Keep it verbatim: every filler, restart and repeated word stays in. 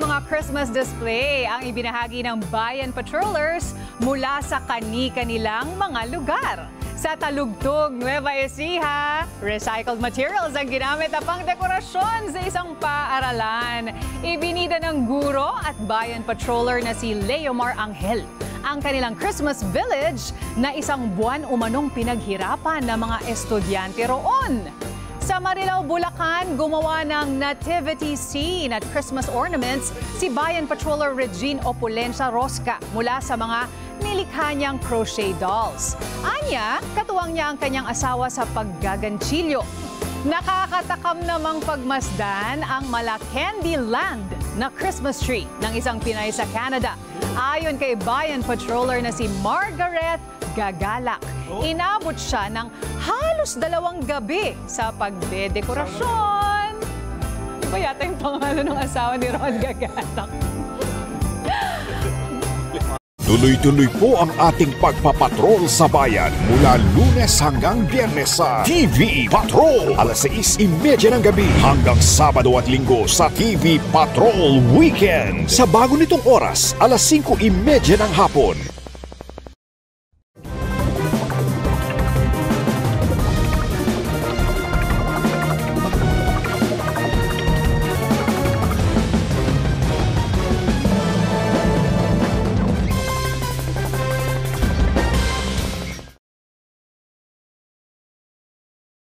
mga Christmas display ang ibinahagi ng Bayan Patrollers mula sa kani-kanilang mga lugar. Sa Talugtog, Nueva Ecija, recycled materials ang ginamit na pangdekorasyon sa isang paaralan. Ibinida ng guro at Bayan Patroller na si Leomar Angel ang kanilang Christmas village na isang buwan umanong pinaghirapan ng mga estudyante roon. Sa Marilao, Bulacan, gumawa ng nativity scene at Christmas ornaments si Bayan Patroller Regine Opulencia Rosca mula sa mga nilikha niyang crochet dolls. Anya, katuwang niya ang kanyang asawa sa paggaganchilyo. Nakakatakam namang pagmasdan ang Mala Candy Land na Christmas tree ng isang Pinay sa Canada. Ayon kay Bayan Patroller na si Margaret Gagalak, inabot siya ng halos dalawang gabi sa pagdedekorasyon. Iba yata yung pangalan ng asawa ni Ron Gagalak. Tuloy-tuloy po ang ating pagpapatrol sa bayan mula Lunes hanggang Biyernes sa T V Patrol. alas sais trenta ng gabi hanggang Sabado at Linggo sa T V Patrol Weekend. Sa bago nitong oras, alas singko trenta ng hapon.